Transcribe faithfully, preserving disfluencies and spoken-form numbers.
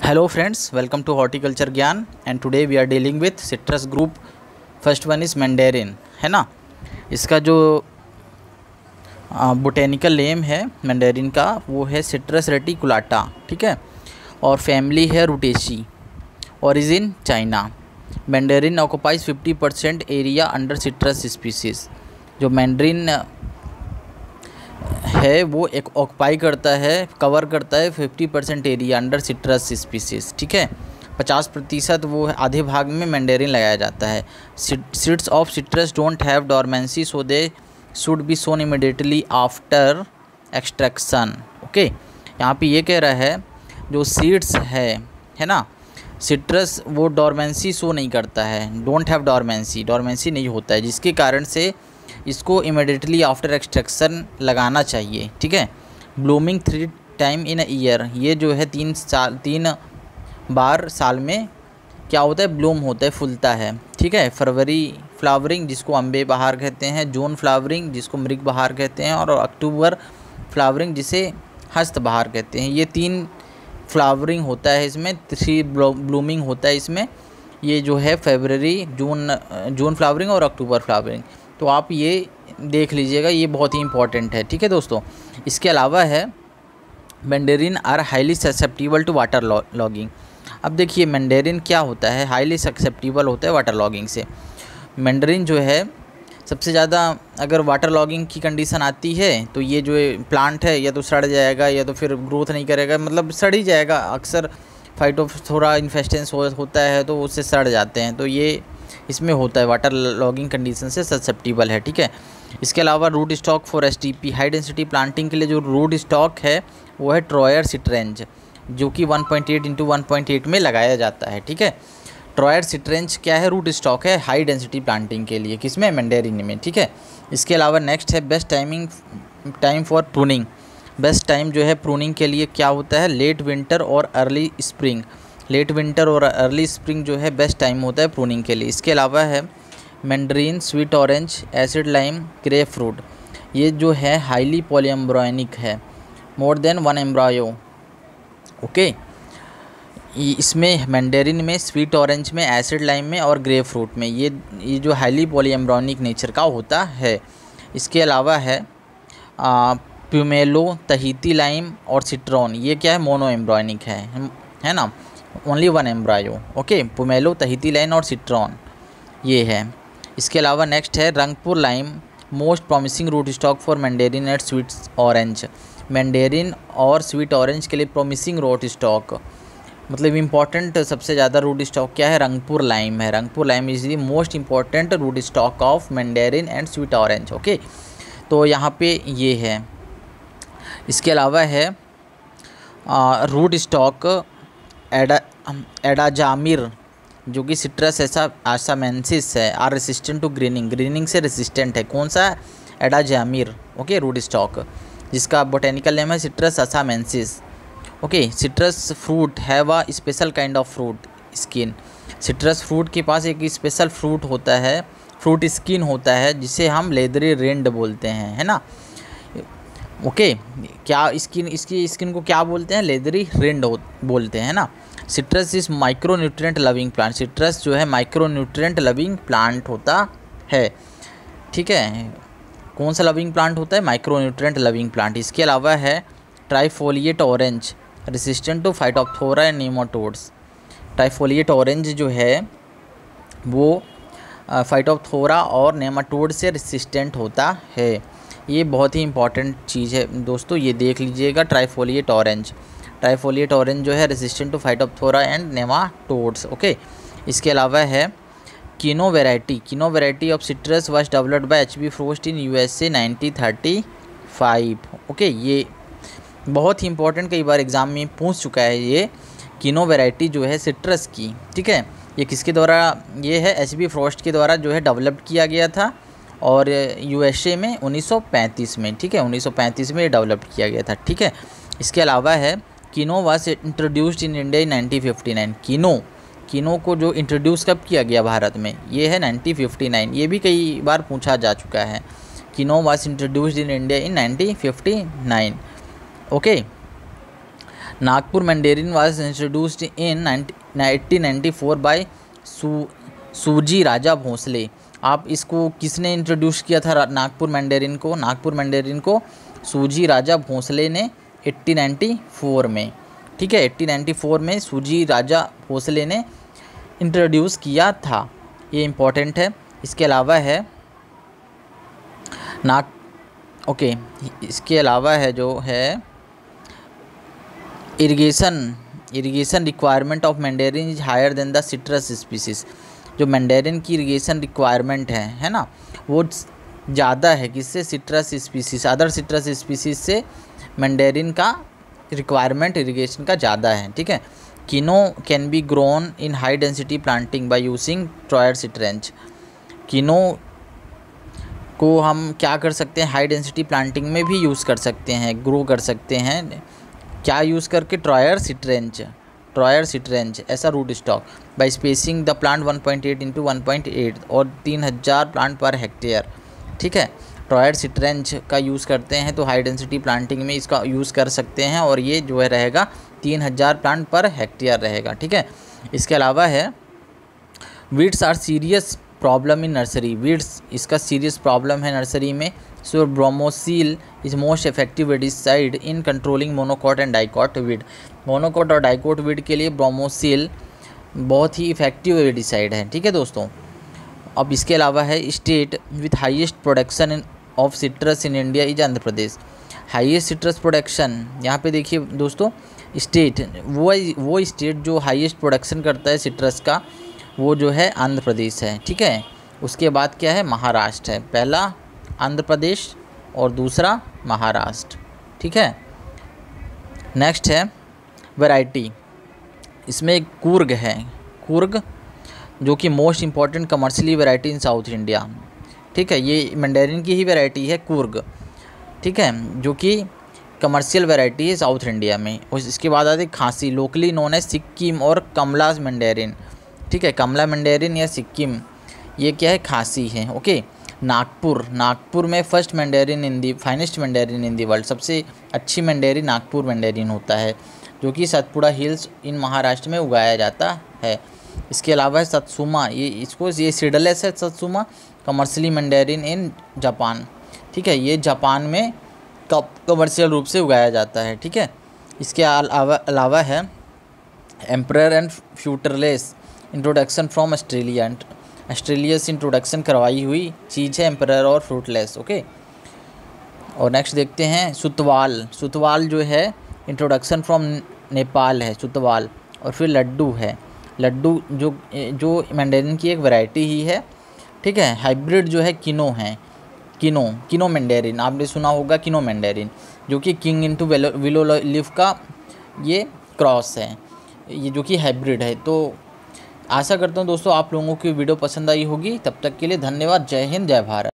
Hello friends, welcome to Horticulture Gyan and today we are dealing with citrus group. First one is mandarin, है ना। इसका जो botanical name है Mandarin का वो है सिट्रस रेटिकुलाटा, ठीक है। और फैमिली है Rutaceae, origin China. Mandarin occupies fifty percent area under citrus species. जो मैंडेरिन है वो एक ऑक्युपाई करता है, कवर करता है fifty percent area under citrus species, ठीक है। पचास प्रतिशत वो आधे भाग में मैंडेरिन लगाया जाता है। Seeds of citrus don't have dormancy so they should be sown immediately after extraction. Okay, यहाँ पे ये कह रहा है जो सीड्स है है ना, सिट्रस वो डोरमेंसी शो नहीं करता है, डोंट हैव डोरमेंसी, डोरमेंसी नहीं होता है, जिसके कारण से इसको इमिडिएटली आफ्टर एक्सट्रैक्शन लगाना चाहिए, ठीक है। Blooming three time in a year, ये जो है तीन साल तीन बार साल में क्या होता है, ब्लूम होता है, फूलता है, ठीक है। फरवरी फ्लावरिंग जिसको अम्बे बहार कहते हैं, जून फ्लावरिंग जिसको मृग बहार कहते हैं, और अक्टूबर फ्लावरिंग जिसे हस्त बहार कहते हैं। ये तीन फ्लावरिंग होता है इसमें, थ्री ब्लूमिंग होता है इसमें। ये जो है फरवरी, जून जून फ्लावरिंग और अक्टूबर फ्लावरिंग, तो आप ये देख लीजिएगा, ये बहुत ही इंपॉर्टेंट है, ठीक है दोस्तों। इसके अलावा है mandarin are highly susceptible to water logging. अब देखिए मैंडेरिन क्या होता है, हाईली ससेप्टिबल होता है वाटर लॉगिंग से। मैंडेरिन जो है सबसे ज़्यादा अगर वाटर लॉगिंग की कंडीशन आती है तो ये जो प्लांट है या तो सड़ जाएगा या तो फिर ग्रोथ नहीं करेगा, मतलब सड़ ही जाएगा। अक्सर फाइटोफथोरा इन्फेस्टेंस हो, होता है तो उससे सड़ जाते हैं, तो ये इसमें होता है, वाटर लॉगिंग कंडीशन से ससेप्टिबल है, ठीक है। इसके अलावा root stock for S T P high density planting के लिए जो रूट स्टॉक है वो है ट्रॉयर सिट्रेंज, जो कि one point eight into one point eight में लगाया जाता है, ठीक है। ट्रॉयर सिट्रेंज क्या है, रूट स्टॉक है हाई डेंसिटी प्लांटिंग के लिए, किसमें, मैंडेरिन में, ठीक है। इसके अलावा नेक्स्ट है best timing time for pruning. Best time जो है प्रूनिंग के लिए क्या होता है, लेट विंटर और अर्ली स्प्रिंग। लेट विंटर और अर्ली स्प्रिंग जो है बेस्ट टाइम होता है प्रूनिंग के लिए। इसके अलावा है mandarin, sweet orange, acid lime, grape fruit. ये जो है हाईली पॉलीएम्ब्रायोनिक है, more than one embryo, okay. इसमें मैंडेरिन में, स्वीट ऑरेंज में, एसिड लाइम में और ग्रेप फ्रूट में ये ये जो हाईली पॉलीएम्ब्रायोनिक नेचर का होता है। इसके अलावा है प्यूमेलो, तहीती लाइम और सिट्रॉन। ये क्या है, मोनो एम्ब्रायोनिक है है ना, only one embryo, okay. Pummelo, Tahiti lime और सिट्रॉन ये है। इसके अलावा नेक्स्ट है Rangpur lime, most promising root stock for mandarin and sweet orange. Mandarin और स्वीट ऑरेंज के लिए प्रॉमिसिंग रूट स्टॉक, मतलब इम्पॉर्टेंट सबसे ज़्यादा रूट स्टॉक क्या है, रंगपुर लाइम है। Rangpur lime is the most important root stock of mandarin and sweet orange, okay. तो यहाँ पे ये है। इसके अलावा है रूट स्टॉक एडा एडाजामिर, जो कि सिट्रस ऐसा आसामेंसिस है, are resistant to greening, greening से रेसिस्टेंट है। कौन सा, एडाजामिर, ओके, रूट स्टॉक, जिसका बोटेनिकल नेम है citrus assamensis, okay. Citrus fruit have a special kind of fruit skin. Citrus fruit के पास एक स्पेशल फ्रूट होता है, फ्रूट स्किन होता है, जिसे हम लेदरी रिंड बोलते हैं, है ना, ओके। क्या स्किन, इसकी स्किन को क्या बोलते हैं, लेदरी रिंड बोलते हैं ना। Citrus is micro nutrient loving plant. Citrus जो है माइक्रो न्यूट्रिएंट लविंग प्लांट होता है, ठीक है। कौन सा लविंग प्लांट होता है, माइक्रो न्यूट्रिएंट लविंग प्लांट। इसके अलावा है trifoliate orange, resistant to phytophthora and nematodes. Trifoliate orange जो है वो फाइटोप्थोरा और नेमाटोड से रेसिस्टेंट होता है। ये बहुत ही इंपॉर्टेंट चीज़ है दोस्तों, ये देख लीजिएगा। ट्राइफोलिएट ऑरेंज, ट्राइफोलिएट ऑरेंज जो है resistant to phytophthora and nematodes, okay. इसके अलावा है kinnow variety. Kinnow variety of citrus was developed by H B Frost in USA nineteen thirty five, okay. ये बहुत ही इंपॉर्टेंट, कई बार एग्जाम में पूछ चुका है ये किनो वेराइटी जो है सिट्रस की, ठीक है। ये किसके द्वारा, ये है एच बी फ्रोस्ट के द्वारा जो है डेवलप किया गया था, और यूएसए में उन्नीस सौ पैंतीस में, ठीक है, उन्नीस सौ पैंतीस में डेवलप किया गया था, ठीक है। इसके अलावा है kinnow was introduced in India in nineteen fifty nine. Kinnow kinnow को जो इंट्रोड्यूस कब किया गया भारत में, ये है नाइनटीन फिफ्टी नाइन। ये भी कई बार पूछा जा चुका है। Kinnow was introduced in India in nineteen fifty nine, okay. Nagpur mandarin was introduced in eighteen ninety four by सू सूजी राजा भोसले। आप इसको किसने इंट्रोड्यूस किया था नागपुर मैंडेरिन को? नागपुर मैंडेरिन को सूजी राजा भोसले ने एटीन नाइन्टी फोर में, ठीक है, एटीन नाइन्टी फोर में सूजी राजा भोसले ने इंट्रोड्यूस किया था। ये इम्पोर्टेंट है। इसके अलावा है नाग ओके इसके अलावा है जो है irrigation irrigation requirement of mandarin is higher than the citrus species. जो मैंडेरिन की इरिगेशन रिक्वायरमेंट है है ना, वो ज़्यादा है किससे? Citrus species. Other citrus species से मैंडेरिन का रिक्वायरमेंट इरिगेशन का ज़्यादा है, ठीक है। Kinnow can be grown in high density planting by using Troyer citrange. किनो को हम क्या कर सकते हैं? हाई डेंसिटी प्लांटिंग में भी यूज़ कर सकते हैं, ग्रो कर सकते हैं। क्या यूज़ करके? ट्रॉयर सिट्रेंच ट्रॉयर सिट्रेंच ऐसा root stock by spacing the plant one point eight into one point eight और तीन हज़ार प्लांट पर हेक्टेयर, ठीक है। ट्रॉयर सिट्रेंच का यूज़ करते हैं तो हाई डेंसिटी प्लांटिंग में इसका यूज़ कर सकते हैं और ये जो है रहेगा तीन हज़ार प्लांट पर हेक्टेयर रहेगा, ठीक है। इसके अलावा है weeds are serious problem in nursery. Weeds इसका सीरियस प्रॉब्लम है नर्सरी में। So bromacil is most effective weedicide in controlling monocot and dicot weed. Monocot और डाइकॉट वीड के लिए ब्रोमोसिल बहुत ही इफेक्टिव वेडिसाइड है, ठीक है दोस्तों। अब इसके अलावा है state with highest production in of citrus in India is Andhra Pradesh. Highest citrus production यहाँ पे देखिए दोस्तों, स्टेट वो वो स्टेट जो हाईएस्ट प्रोडक्शन करता है सिट्रस का, वो जो है आंध्र प्रदेश है, ठीक है। उसके बाद क्या है? महाराष्ट्र है। पहला आंध्र प्रदेश और दूसरा महाराष्ट्र, ठीक है। नेक्स्ट है वैरायटी। इसमें कूर्ग है, कूर्ग जो कि most important commercially variety in South India, ठीक है। ये मैंडेरिन की ही वैरायटी है कूर्ग, ठीक है, जो कि कमर्शियल वैरायटी है साउथ इंडिया में। और इसके बाद आती है खांसी, लोकली नोन है सिक्किम और कमला मैंडेरिन, ठीक है। कमला मैंडेरिन या सिक्किम ये क्या है? खांसी है, ओके। नागपुर नागपुर में first mandarin in the finest mandarin in the world. सबसे अच्छी मैंडेरिन नागपुर मैंडेरिन होता है, जो कि सतपुड़ा हिल्स इन महाराष्ट्र में उगाया जाता है। इसके अलावा है सत्सुमा, ये इसको ये सीडलेस है satsuma, commercially mandarin in Japan, ठीक है। ये जापान में कब कमर्शियल रूप से उगाया जाता है, ठीक है। इसके अलावा अलावा है emperor and Fewtrell's introduction from Australia. Australia से इंट्रोडक्शन करवाई हुई चीज़ है एम्परर और फ्रूटलेस, ओके। और नेक्स्ट देखते हैं सुतवाल। सुतवाल जो है इंट्रोडक्शन फ्रॉम नेपाल है सुतवाल। और फिर लड्डू है, लड्डू जो जो मैंडेरिन की एक वैरायटी ही है, ठीक है। हाइब्रिड जो है किनो है, किनो किनो मैंडेरिन आपने सुना होगा, किनो मैंडेरिन जो कि किंग इंटू विलो लीफ का ये क्रॉस है, ये जो कि हाइब्रिड है। तो आशा करता हूँ दोस्तों आप लोगों की वीडियो पसंद आई होगी। तब तक के लिए धन्यवाद। जय हिंद, जय भारत।